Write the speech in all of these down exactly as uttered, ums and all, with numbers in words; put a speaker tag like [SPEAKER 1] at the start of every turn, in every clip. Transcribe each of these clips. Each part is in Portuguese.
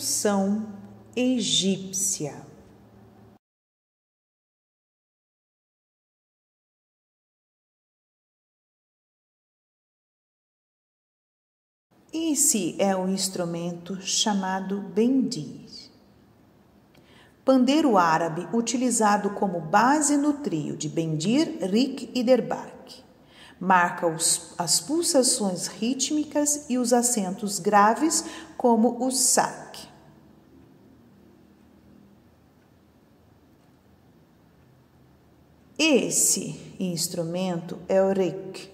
[SPEAKER 1] percussão egípcia. Esse é o instrumento chamado bendir. Pandeiro árabe utilizado como base no trio de bendir, rik e derbak. Marca os, as pulsações rítmicas e os acentos graves, como o sak. Esse instrumento é o rik.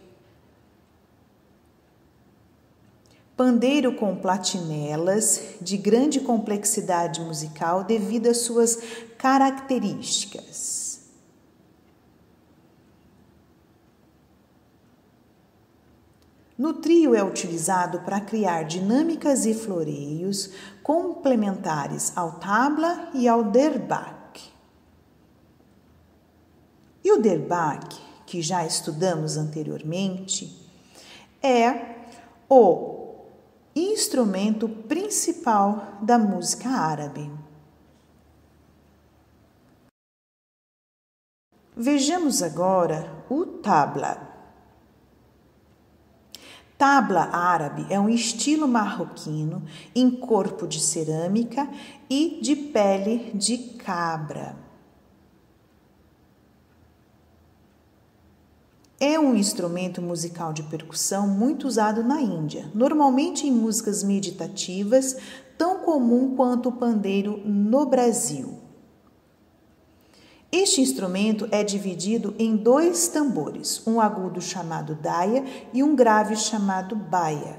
[SPEAKER 1] Pandeiro com platinelas, de grande complexidade musical devido às suas características. No trio é utilizado para criar dinâmicas e floreios complementares ao tabla e ao derbak. E o derbak, que já estudamos anteriormente, é o instrumento principal da música árabe. Vejamos agora o tabla. Tabla árabe é um estilo marroquino em corpo de cerâmica e de pele de cabra. É um instrumento musical de percussão muito usado na Índia, normalmente em músicas meditativas, tão comum quanto o pandeiro no Brasil. Este instrumento é dividido em dois tambores, um agudo chamado daia e um grave chamado baia.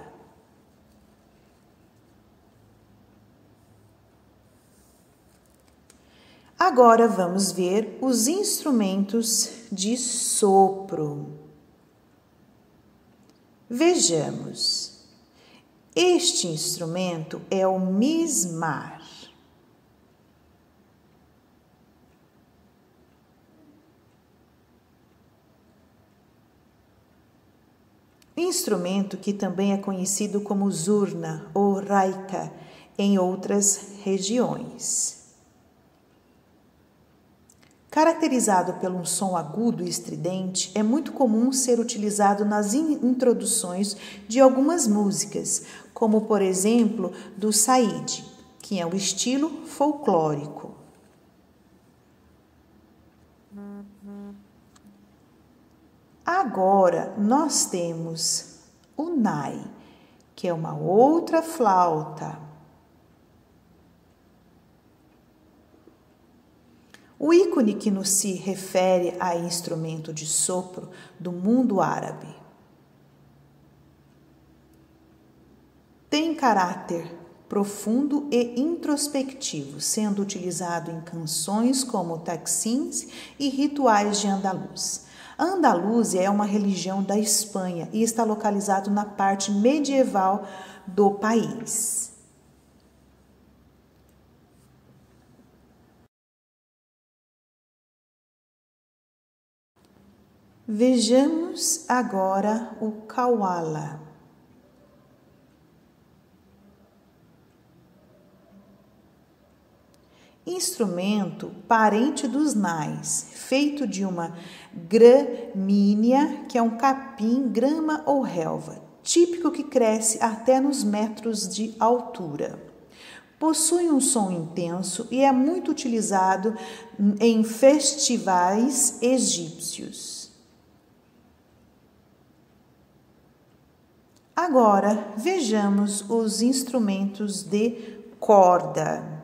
[SPEAKER 1] Agora vamos ver os instrumentos de sopro. Vejamos. Este instrumento é o mizmar. Instrumento que também é conhecido como zurna ou raika em outras regiões. Caracterizado pelo um som agudo e estridente, é muito comum ser utilizado nas introduções de algumas músicas, como por exemplo do Said, que é o estilo folclórico. Agora nós temos o nai, que é uma outra flauta. O ícone que nos se refere a instrumento de sopro do mundo árabe. Tem caráter profundo e introspectivo, sendo utilizado em canções como taksins e rituais de Andaluz. A Andaluzia é uma região da Espanha e está localizado na parte medieval do país. Vejamos agora o kawala. Instrumento parente dos nais, feito de uma gramínea, que é um capim, grama ou relva, típico que cresce até nos metros de altura. Possui um som intenso e é muito utilizado em festivais egípcios. Agora, vejamos os instrumentos de corda.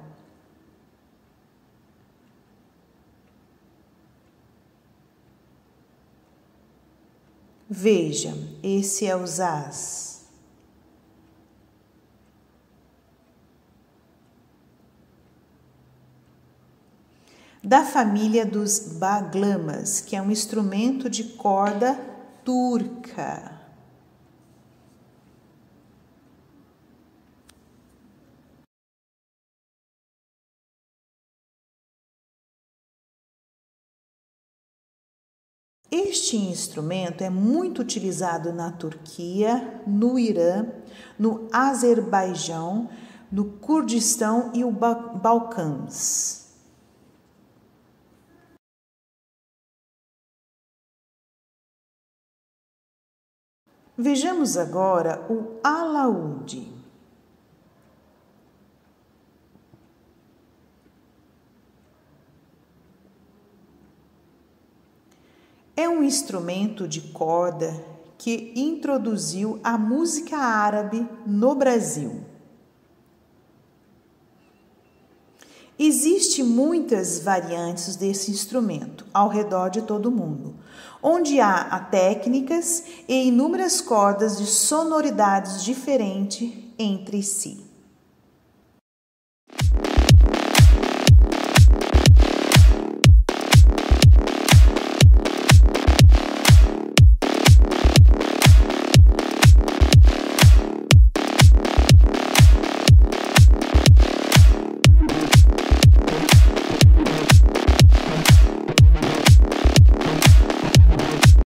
[SPEAKER 1] Veja, esse é o saz. Da família dos baglamas, que é um instrumento de corda turca. Este instrumento é muito utilizado na Turquia, no Irã, no Azerbaijão, no Kurdistão e o ba- Balcãs. Vejamos agora o alaúde. É um instrumento de corda que introduziu a música árabe no Brasil. Existem muitas variantes desse instrumento ao redor de todo o mundo, onde há técnicas e inúmeras cordas de sonoridades diferentes entre si.